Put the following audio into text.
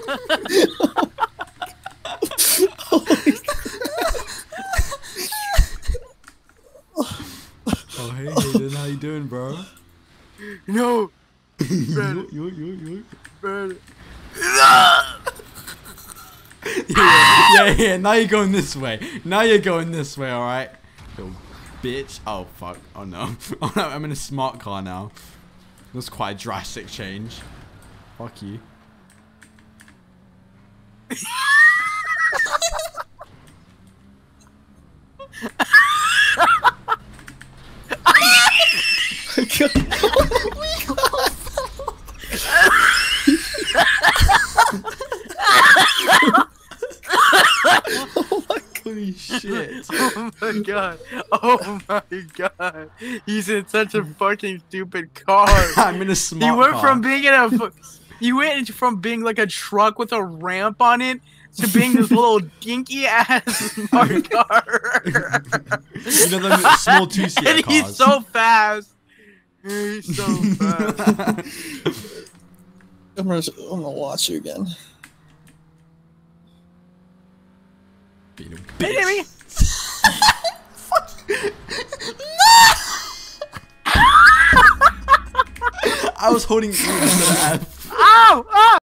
Oh, hey, Hayden, how you doing, bro? No. Yo. Yeah, now you're going this way. Now you're going this way, alright? Yo, bitch. Oh, fuck. Oh, no. Oh, no, I'm in a smart car now. That's quite a drastic change. Fuck you. Holy shit. Oh my god. Oh my god. He's in such a fucking stupid car. I'm in a smart He went car. from being in a you went from being like a truck with a ramp on it to being this little dinky ass smart car. You know them small two-seater And cars. he's so fast. He's so fast. I'm gonna watch you again. Being a Hit bitch. me. I was holding E instead of F. Ow! Ow!